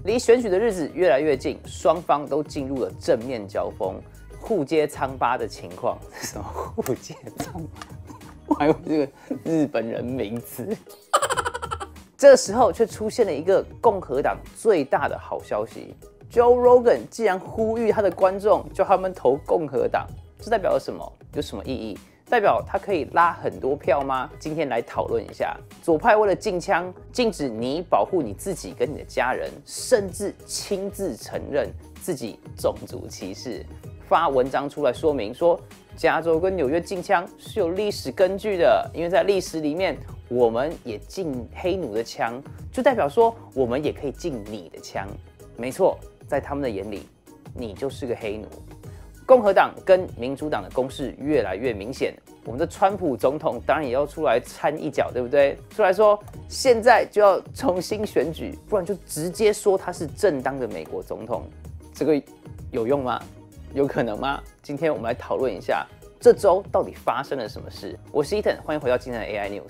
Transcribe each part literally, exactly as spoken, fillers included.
离选举的日子越来越近，双方都进入了正面交锋，互揭疮疤的情况。什么互揭疮疤？我还以为这个日本人名词。这时候却出现了一个共和党最大的好消息 ，Joe Rogan 竟然呼吁他的观众叫他们投共和党，这代表了什么？有什么意义？代表他可以拉很多票吗？今天来讨论一下。左派为了禁枪，禁止你保护你自己跟你的家人，甚至亲自承认自己种族歧视，发文章出来说明说，加州跟纽约禁枪是有历史根据的，因为在历史里面。我们也禁黑奴的枪，就代表说我们也可以禁你的枪。没错，在他们的眼里，你就是个黑奴。共和党跟民主党的攻势越来越明显，我们的川普总统当然也要出来掺一脚，对不对？出来说现在就要重新选举，不然就直接说他是正当的美国总统。这个有用吗？有可能吗？今天我们来讨论一下这周到底发生了什么事。我是 Ethan， 欢迎回到今天的 A I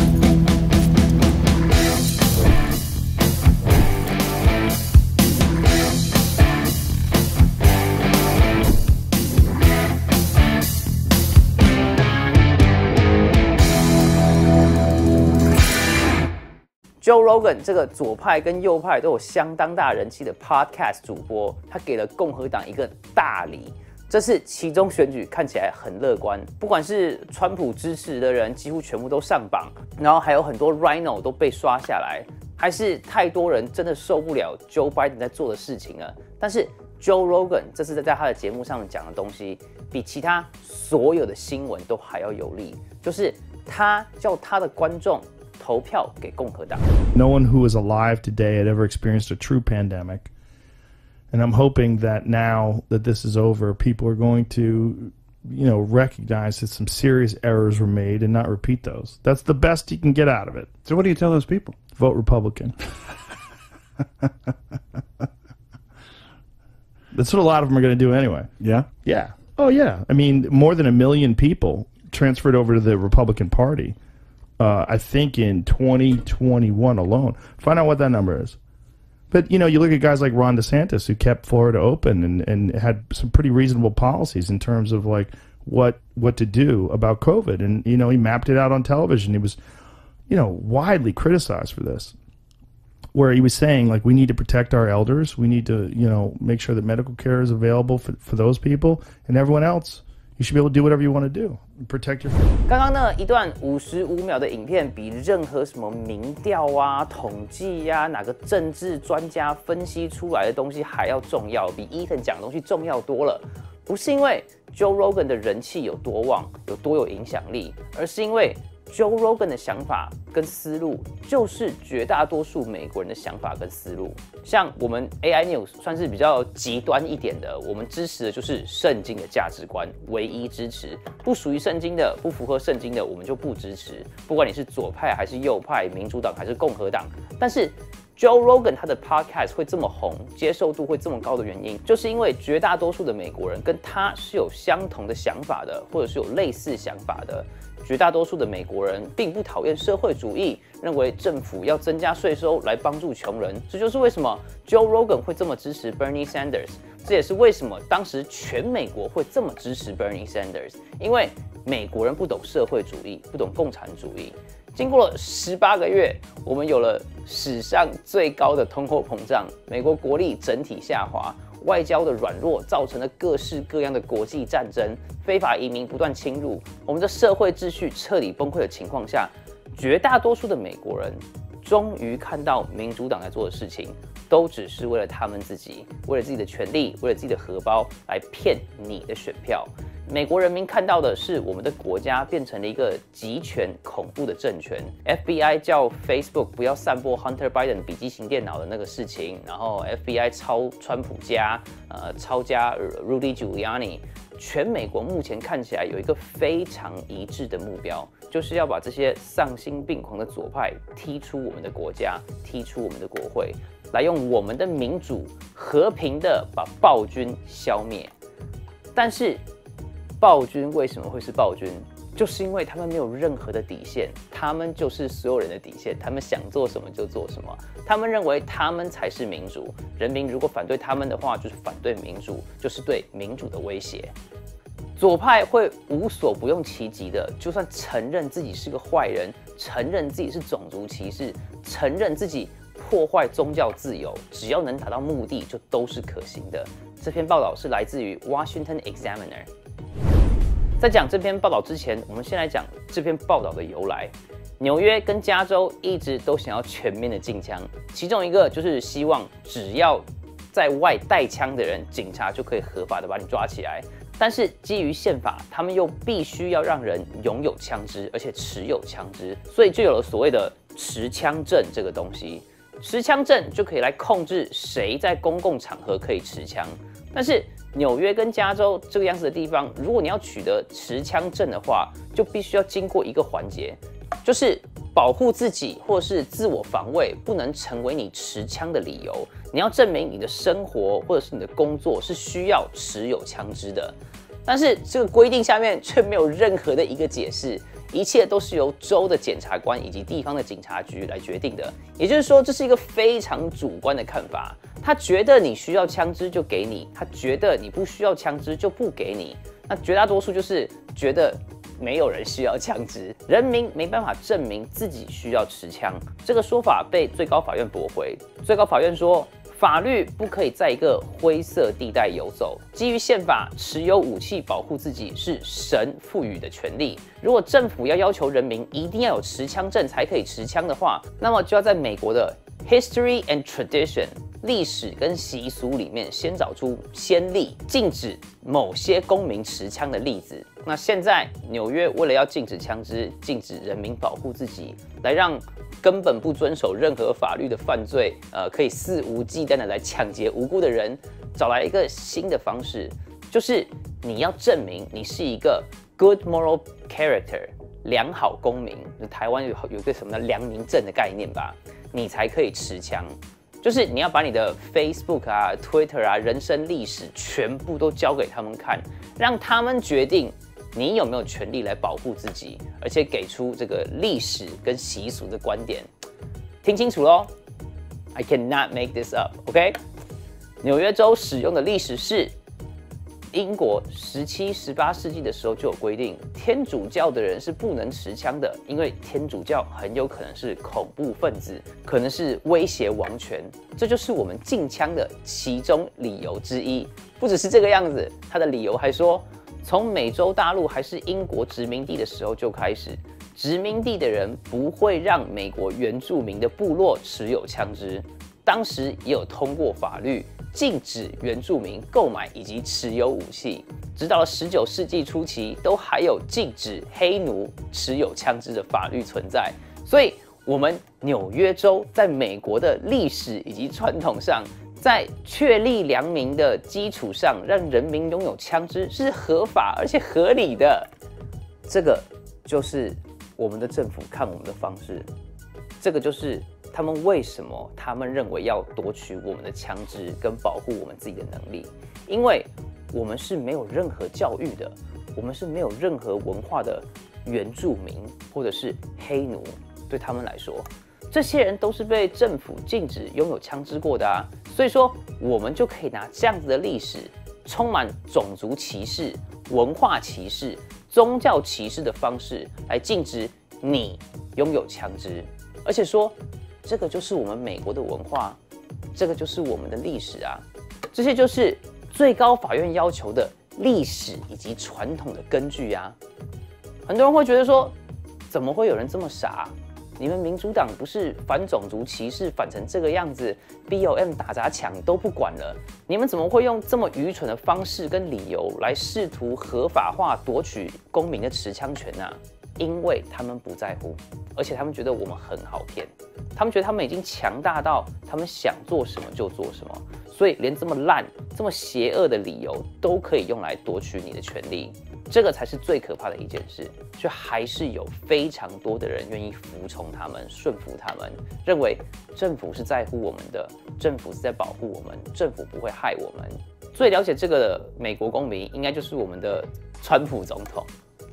News。Joe Rogan 这个左派跟右派都有相当大人气的 Podcast 主播，他给了共和党一个大礼。这次期中选举看起来很乐观，不管是川普支持的人几乎全部都上榜，然后还有很多 Rhino 都被刷下来，还是太多人真的受不了 Joe Biden 在做的事情了。但是 Joe Rogan 这次在他的节目上面讲的东西，比其他所有的新闻都还要有力，就是他叫他的观众投票给共和党。 No one who is alive today had ever experienced a true pandemic. And I'm hoping that now that this is over, people are going to, you know, recognize that some serious errors were made and not repeat those. That's the best you can get out of it. So what do you tell those people? Vote Republican. That's what a lot of them are going to do anyway. Yeah? Yeah. Oh, yeah. I mean, more than a million people transferred over to the Republican Party, uh, I think in twenty twenty-one alone. Find out what that number is. But, you know, you look at guys like Ron DeSantis who kept Florida open and, and had some pretty reasonable policies in terms of, like, what what to do about COVID. And, you know, he mapped it out on television. He was, you know, widely criticized for this, where he was saying, like, we need to protect our elders. We need to, you know, make sure that medical care is available for, for those people. And everyone else, you should be able to do whatever you want to do. Protect your family. 刚刚呢一段五十五秒的影片，比任何什么民调啊、统计呀、啊、哪个政治专家分析出来的东西还要重要，比 Ethan 讲的东西重要多了。不是因为 Joe Rogan 的人气有多旺、有多有影响力，而是因为 Joe Rogan 的想法跟思路，就是绝大多数美国人的想法跟思路。像我们 A I News 算是比较极端一点的，我们支持的就是圣经的价值观，唯一支持。不属于圣经的、不符合圣经的，我们就不支持。不管你是左派还是右派，民主党还是共和党，但是 Joe Rogan 他的 podcast 会这么红，接受度会这么高的原因，就是因为绝大多数的美国人跟他是有相同的想法的，或者是有类似想法的。绝大多数的美国人并不讨厌社会主义，认为政府要增加税收来帮助穷人。这就是为什么 Joe Rogan 会这么支持 Bernie Sanders， 这也是为什么当时全美国会这么支持 Bernie Sanders， 因为美国人不懂社会主义，不懂共产主义。经过了十八个月，我们有了史上最高的通货膨胀，美国国力整体下滑，外交的软弱造成了各式各样的国际战争，非法移民不断侵入，我们的社会秩序彻底崩溃的情况下，绝大多数的美国人终于看到民主党在做的事情，都只是为了他们自己，为了自己的权利，为了自己的荷包来骗你的选票。美国人民看到的是我们的国家变成了一个集权恐怖的政权。F B I 叫 Facebook 不要散播 Hunter Biden 笔记型电脑的那个事情，然后 F B I 抄川普家，呃，抄家 Rudy Giuliani。全美国目前看起来有一个非常一致的目标，就是要把这些丧心病狂的左派踢出我们的国家，踢出我们的国会，来用我们的民主和平的把暴君消灭。但是暴君为什么会是暴君？ 就是因为他们没有任何的底线，他们就是所有人的底线，他们想做什么就做什么，他们认为他们才是民主，人民如果反对他们的话，就是反对民主，就是对民主的威胁。左派会无所不用其极的，就算承认自己是个坏人，承认自己是种族歧视，承认自己破坏宗教自由，只要能达到目的，就都是可行的。这篇报道是来自于 Washington Examiner。在讲这篇报道之前，我们先来讲这篇报道的由来。纽约跟加州一直都想要全面的禁枪，其中一个就是希望只要在外带枪的人，警察就可以合法的把你抓起来。但是基于宪法，他们又必须要让人拥有枪支，而且持有枪支，所以就有了所谓的持枪证这个东西。持枪证就可以来控制谁在公共场合可以持枪。但是纽约跟加州这个样子的地方，如果你要取得持枪证的话，就必须要经过一个环节，就是保护自己或是自我防卫不能成为你持枪的理由。你要证明你的生活或者是你的工作是需要持有枪支的。但是这个规定下面却没有任何的一个解释，一切都是由州的检察官以及地方的警察局来决定的。也就是说，这是一个非常主观的看法。他觉得你需要枪支就给你，他觉得你不需要枪支就不给你。那绝大多数就是觉得没有人需要枪支，人民没办法证明自己需要持枪。这个说法被最高法院驳回。最高法院说，法律不可以在一个灰色地带游走。基于宪法，持有武器保护自己是神赋予的权利。如果政府要要求人民一定要有持枪证才可以持枪的话，那么就要在美国的 History and Tradition 历史跟习俗里面先找出先例，禁止某些公民持枪的例子。那现在纽约为了要禁止枪支，禁止人民保护自己，来让根本不遵守任何法律的犯罪，呃，可以肆无忌惮的来抢劫无辜的人，找来一个新的方式，就是你要证明你是一个 good moral character 良好公民，台湾有有一个什么良民证的概念吧，你才可以持枪。就是你要把你的 Facebook 啊、Twitter 啊、人生历史全部都交给他们看，让他们决定你有没有权利来保护自己，而且给出这个历史跟习俗的观点。听清楚咯 I cannot make this up, OK？ 纽约州使用的历史是英国十七、十八世纪的时候就有规定，天主教的人是不能持枪的，因为天主教很有可能是恐怖分子，可能是威胁王权，这就是我们禁枪的其中理由之一。不只是这个样子，他的理由还说，从美洲大陆还是英国殖民地的时候就开始，殖民地的人不会让美国原住民的部落持有枪支，当时也有通过法律禁止原住民购买以及持有武器，直到了十九世纪初期，都还有禁止黑奴持有枪支的法律存在。所以，我们纽约州在美国的历史以及传统上，在确立良民的基础上，让人民拥有枪支是合法而且合理的。这个就是我们的政府看我们的方式，这个就是他们为什么他们认为要夺取我们的枪支跟保护我们自己的能力，因为我们是没有任何教育的，我们是没有任何文化的原住民或者是黑奴，对他们来说，这些人都是被政府禁止拥有枪支过的啊，所以说我们就可以拿这样子的历史，充满种族歧视、文化歧视、宗教歧视的方式来禁止你拥有枪支，而且说这个就是我们美国的文化，这个就是我们的历史啊，这些就是最高法院要求的历史以及传统的根据啊。很多人会觉得说，怎么会有人这么傻？你们民主党不是反种族歧视反成这个样子 ，B L M 打砸抢都不管了，你们怎么会用这么愚蠢的方式跟理由来试图合法化夺取公民的持枪权呢、啊？因为他们不在乎，而且他们觉得我们很好骗，他们觉得他们已经强大到他们想做什么就做什么，所以连这么烂、这么邪恶的理由都可以用来夺取你的权利。这个才是最可怕的一件事，却还是有非常多的人愿意服从他们、顺服他们，认为政府是在乎我们的，政府是在保护我们，政府不会害我们。最了解这个的美国公民，应该就是我们的川普总统。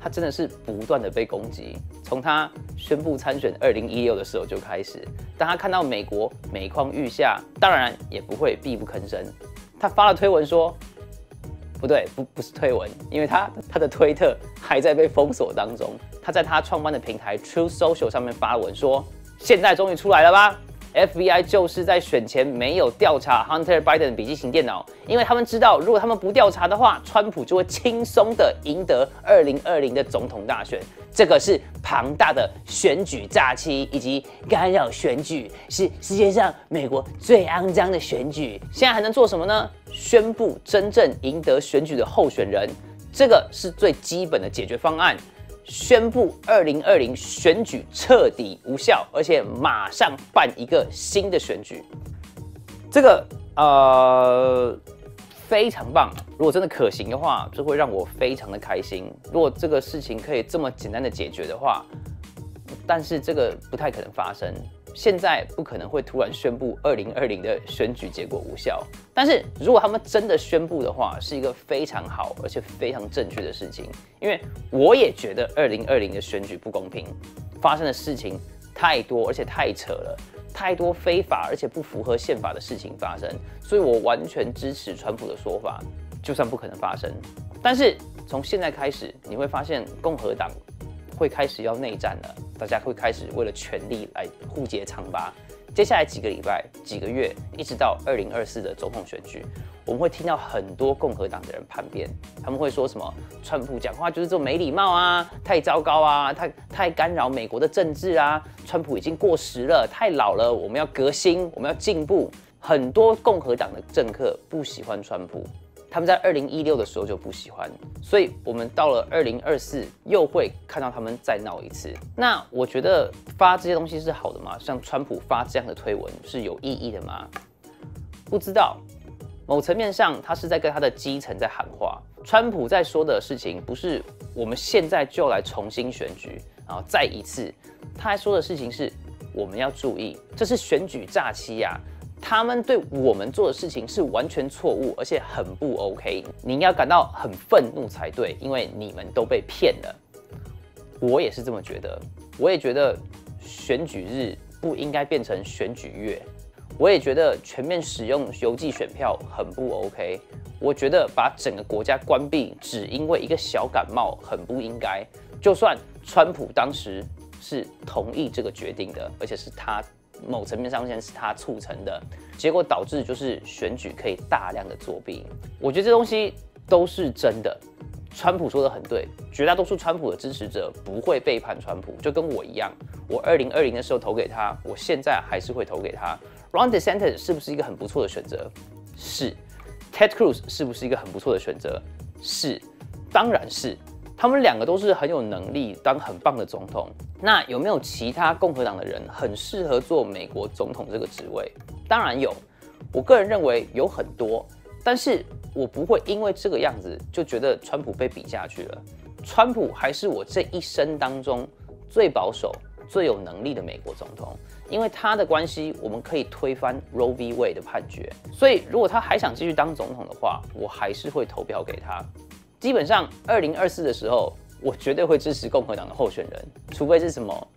他真的是不断的被攻击，从他宣布参选二零一六的时候就开始。当他看到美国每况愈下，当然也不会闭不吭声。他发了推文说，不对，不不是推文，因为他他的推特还在被封锁当中。他在他创办的平台 Truth Social 上面发文说，现在终于出来了吧？ F B I 就是在选前没有调查 Hunter Biden 的笔记型电脑，因为他们知道，如果他们不调查的话，川普就会轻松的赢得二零二零的总统大选。这个是庞大的选举诈欺以及干扰选举，是世界上美国最肮脏的选举。现在还能做什么呢？宣布真正赢得选举的候选人，这个是最基本的解决方案。宣布二零二零选举彻底无效，而且马上办一个新的选举。这个呃非常棒，如果真的可行的话，这会让我非常的开心。如果这个事情可以这么简单的解决的话，但是这个不太可能发生。现在不可能会突然宣布二零二零的选举结果无效，但是如果他们真的宣布的话，是一个非常好而且非常正确的事情。因为我也觉得二零二零的选举不公平，发生的事情太多而且太扯了，太多非法而且不符合宪法的事情发生，所以我完全支持川普的说法，就算不可能发生，但是从现在开始，你会发现共和党会开始要内战了，大家会开始为了权力来互揭疮疤。接下来几个礼拜、几个月，一直到二零二四的总统选举，我们会听到很多共和党的人叛变，他们会说什么川普讲话就是这么没礼貌啊，太糟糕啊，太太干扰美国的政治啊，川普已经过时了，太老了，我们要革新，我们要进步。很多共和党的政客不喜欢川普。他们在二零一六的时候就不喜欢，所以我们到了二零二四又会看到他们再闹一次。那我觉得发这些东西是好的吗？像川普发这样的推文是有意义的吗？不知道。某层面上，他是在跟他的基层在喊话。川普在说的事情不是我们现在就来重新选举，然后再一次。他还说的事情是我们要注意，这是选举诈欺呀、啊。他们对我们做的事情是完全错误，而且很不 OK。你应该感到很愤怒才对，因为你们都被骗了。我也是这么觉得，我也觉得选举日不应该变成选举月。我也觉得全面使用邮寄选票很不 OK。我觉得把整个国家关闭，只因为一个小感冒，很不应该。就算川普当时是同意这个决定的，而且是他。某层面上先是他促成的，结果导致就是选举可以大量的作弊。我觉得这东西都是真的。川普说的很对，绝大多数川普的支持者不会背叛川普，就跟我一样。我二零二零的时候投给他，我现在还是会投给他。Ron DeSantis 是不是一个很不错的选择？是。Ted Cruz 是不是一个很不错的选择？是，当然是。他们两个都是很有能力当很棒的总统。那有没有其他共和党的人很适合做美国总统这个职位？当然有，我个人认为有很多，但是我不会因为这个样子就觉得川普被比下去了。川普还是我这一生当中最保守、最有能力的美国总统，因为他的关系，我们可以推翻 Roe v. Wade 的判决。所以如果他还想继续当总统的话，我还是会投票给他。基本上，二零二四的时候，我绝对会支持共和党的候选人，除非是什么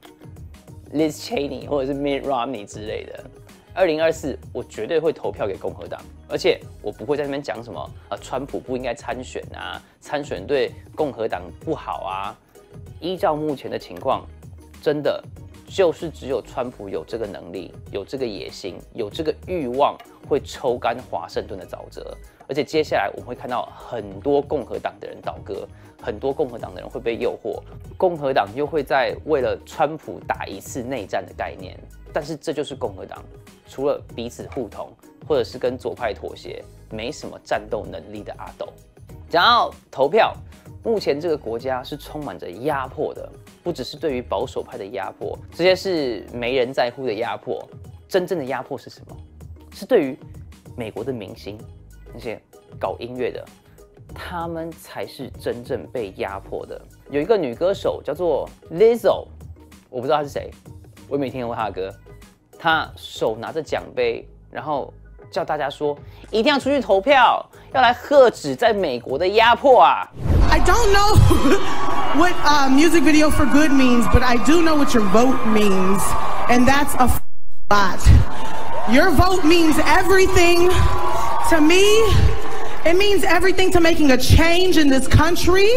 Liz Cheney 或者是 Mitt Romney 之类的。二零二四，我绝对会投票给共和党，而且我不会在那边讲什么啊，川普不应该参选啊，参选对共和党不好啊。依照目前的情况，真的就是只有川普有这个能力，有这个野心，有这个欲望，会抽干华盛顿的沼泽。而且接下来我们会看到很多共和党的人倒戈，很多共和党的人会被诱惑，共和党又会在为了川普打一次内战的概念。但是这就是共和党，除了彼此互捅，或者是跟左派妥协，没什么战斗能力的阿斗。讲到投票，目前这个国家是充满着压迫的，不只是对于保守派的压迫，这些是没人在乎的压迫。真正的压迫是什么？是对于美国的明星。那些搞音乐的，他们才是真正被压迫的。有一个女歌手叫做 Lizzo， 我不知道她是谁，我也没听过她的歌。她手拿着奖杯，然后叫大家说一定要出去投票，要来遏止在美国的压迫啊！ I don't know what uh, music video for good means, but I do know what your vote means, and that's a lot. Your vote means everything to me. It means everything to making a change in this country.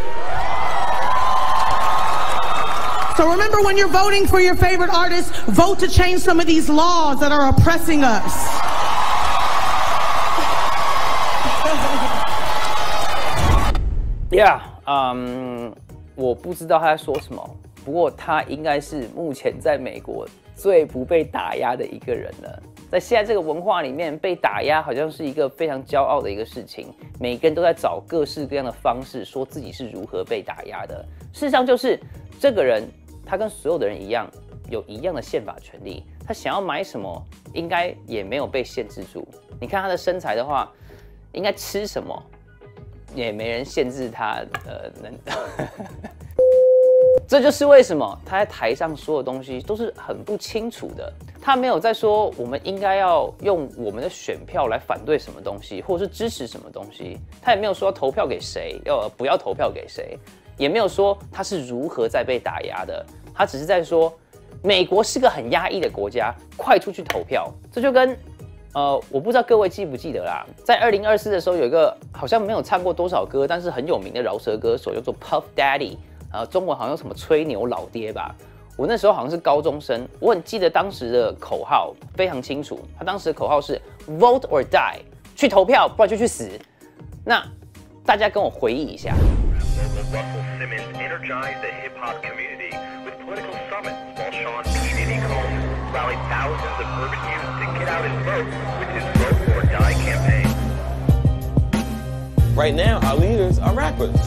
So remember, when you're voting for your favorite artist, vote to change some of these laws that are oppressing us. Yeah, 嗯、um, 我不知道他在说什么，不过他应该是目前在美国最不被打压的一个人了。在现在这个文化里面，被打压好像是一个非常骄傲的一个事情，每个人都在找各式各样的方式说自己是如何被打压的。事实上，就是这个人。他跟所有的人一样，有一样的宪法权利。他想要买什么，应该也没有被限制住。你看他的身材的话，应该吃什么，也没人限制他。呃，能。这就是为什么他在台上说的东西都是很不清楚的。他没有在说我们应该要用我们的选票来反对什么东西，或者是支持什么东西。他也没有说要投票给谁，要不要投票给谁。也没有说他是如何在被打压的，他只是在说美国是个很压抑的国家，快出去投票。这就跟呃，我不知道各位记不记得啦，在二零二四的时候有一个好像没有唱过多少歌，但是很有名的饶舌歌手叫做 Puff Daddy， 呃，中文好像有什么吹牛老爹吧。我那时候好像是高中生，我很记得当时的口号非常清楚，他当时的口号是 Vote or Die， 去投票，不然就去死。那大家跟我回忆一下。 Russell Simmons energized the hip-hop community with political summits, while Sean P. Diddy Combs rallied thousands of urban youth to get out and vote with his Vote or Die campaign. Right now, our leaders are rappers.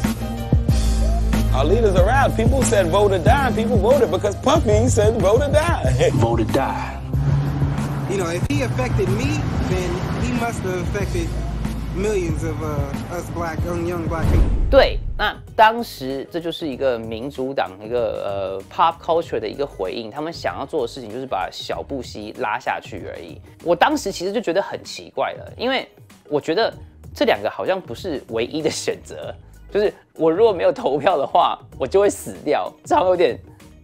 Our leaders are rap. People said vote or die. People voted because Puffy said vote or die. Vote or die. You know, if he affected me, then he must have affected millions of uh, us black, young, young black people. 对，那当时这就是一个民主党一个呃 pop culture 的一个回应，他们想要做的事情就是把小布希拉下去而已。我当时其实就觉得很奇怪了，因为我觉得这两个好像不是唯一的选择，就是我如果没有投票的话，我就会死掉，这好像有点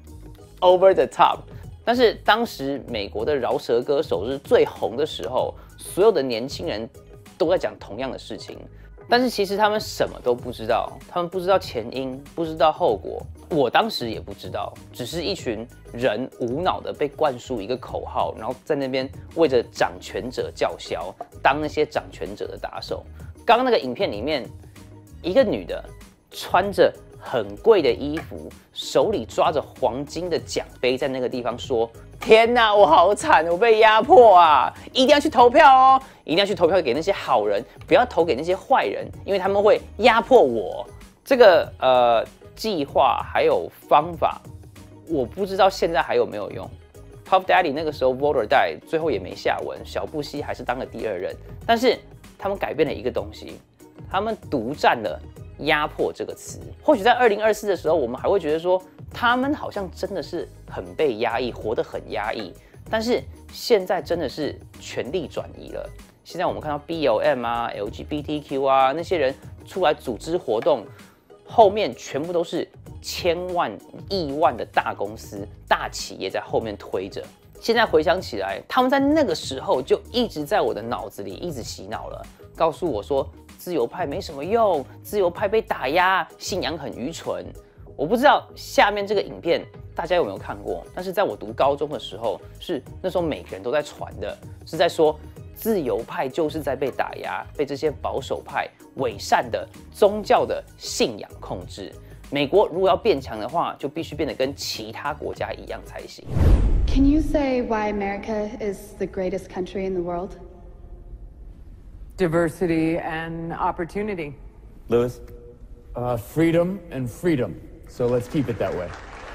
over the top。但是当时美国的饶舌歌手是最红的时候，所有的年轻人都在讲同样的事情。但是其实他们什么都不知道，他们不知道前因，不知道后果。我当时也不知道，只是一群人无脑的被灌输一个口号，然后在那边为着掌权者叫嚣，当那些掌权者的打手。刚刚那个影片里面，一个女的穿着很贵的衣服，手里抓着黄金的奖杯，在那个地方说：“天哪，我好惨，我被压迫啊！一定要去投票哦，一定要去投票给那些好人，不要投给那些坏人，因为他们会压迫我。”这个呃计划还有方法，我不知道现在还有没有用。Puff Daddy 那个时候 Vote or Die 最后也没下文，小布希还是当了第二任，但是他们改变了一个东西，他们独占了压迫这个词。或许在二零二四的时候，我们还会觉得说，他们好像真的是很被压抑，活得很压抑。但是现在真的是权力转移了。现在我们看到 B L M 啊、L G B T Q 啊那些人出来组织活动，后面全部都是千万、亿万的大公司、大企业在后面推着。现在回想起来，他们在那个时候就一直在我的脑子里一直洗脑了，告诉我说自由派没什么用，自由派被打压，信仰很愚蠢。我不知道下面这个影片大家有没有看过，但是在我读高中的时候，是那时候每个人都在传的，是在说自由派就是在被打压，被这些保守派、伪善的宗教的信仰控制。美国如果要变强的话，就必须变得跟其他国家一样才行。 Can you say why America is the greatest country in the world? Diversity and opportunity. Lewis? Uh, freedom and freedom. So let's keep it that way.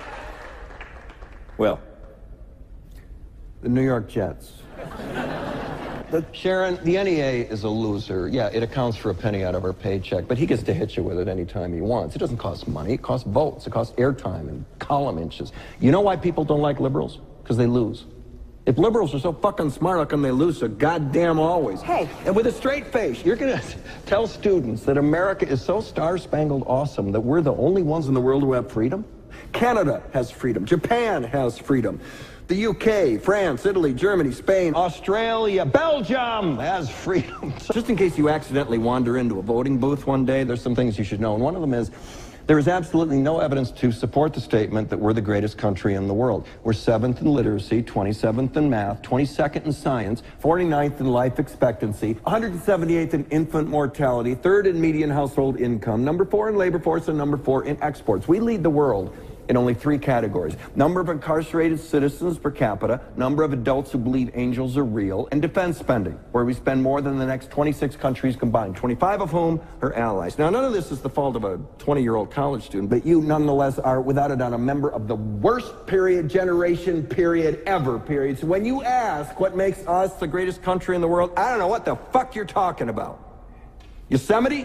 Well, the New York Jets. The, Sharon, the N E A is a loser. Yeah, it accounts for a penny out of our paycheck, but he gets to hit you with it anytime he wants. It doesn't cost money. It costs votes. It costs airtime and column inches. You know why people don't like liberals? Because they lose. If liberals are so fucking smart, how come they lose so goddamn always? Hey. And with a straight face, you're gonna tell students that America is so star-spangled awesome that we're the only ones in the world who have freedom? Canada has freedom. Japan has freedom. The U K, France, Italy, Germany, Spain, Australia, Belgium has freedom. Just in case you accidentally wander into a voting booth one day, there's some things you should know. And one of them is, there is absolutely no evidence to support the statement that we're the greatest country in the world. We're seventh in literacy, twenty-seventh in math, twenty-second in science, forty-ninth in life expectancy, one hundred seventy-eighth in infant mortality, third in median household income, number four in labor force, and number four in exports. We lead the world in only three categories: number of incarcerated citizens per capita, number of adults who believe angels are real, and defense spending, where we spend more than the next twenty-six countries combined, twenty-five of whom are allies. Now, none of this is the fault of a twenty-year-old college student, but you nonetheless are, without a doubt, a member of the worst period, generation, period, ever, period. So when you ask what makes us the greatest country in the world, I don't know what the fuck you're talking about. Yosemite?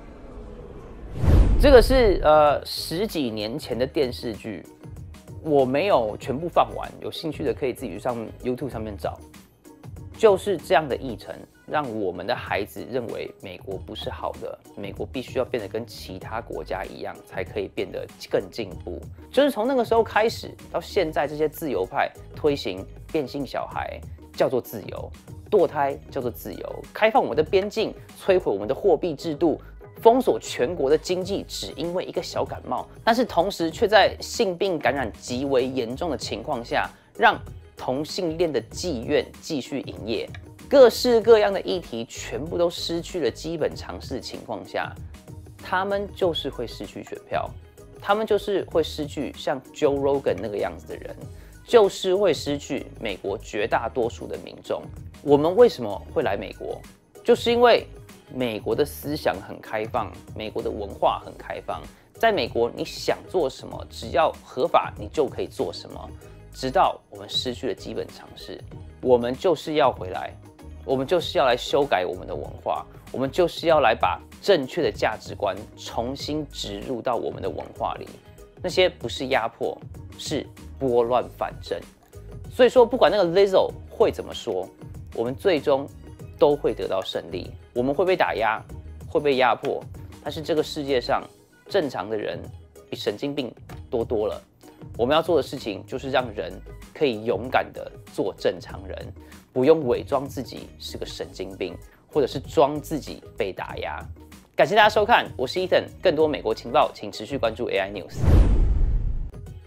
这个是呃十几年前的电视剧，我没有全部放完，有兴趣的可以自己去上 YouTube 上面找。就是这样的议程，让我们的孩子认为美国不是好的，美国必须要变得跟其他国家一样，才可以变得更进步。就是从那个时候开始到现在，这些自由派推行变性小孩叫做自由，堕胎叫做自由，开放我们的边境，摧毁我们的货币制度。 封锁全国的经济，只因为一个小感冒，但是同时却在性病感染极为严重的情况下，让同性恋的妓院继续营业。各式各样的议题全部都失去了基本常识的情况下，他们就是会失去选票，他们就是会失去像 Joe Rogan 那个样子的人，就是会失去美国绝大多数的民众。我们为什么会来美国？就是因为 美国的思想很开放，美国的文化很开放。在美国，你想做什么，只要合法，你就可以做什么。直到我们失去了基本常识，我们就是要回来，我们就是要来修改我们的文化，我们就是要来把正确的价值观重新植入到我们的文化里。那些不是压迫，是拨乱反正。所以说，不管那个 Lizzo 会怎么说，我们最终 都会得到胜利，我们会被打压，会被压迫，但是这个世界上正常的人比神经病多多了。我们要做的事情就是让人可以勇敢的做正常人，不用伪装自己是个神经病，或者是装自己被打压。感谢大家收看，我是 Ethan， 更多美国情报，请持续关注 A I News。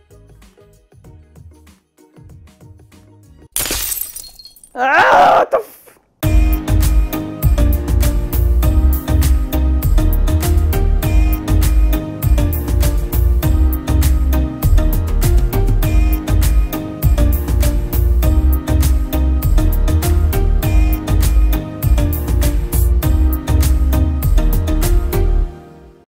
啊！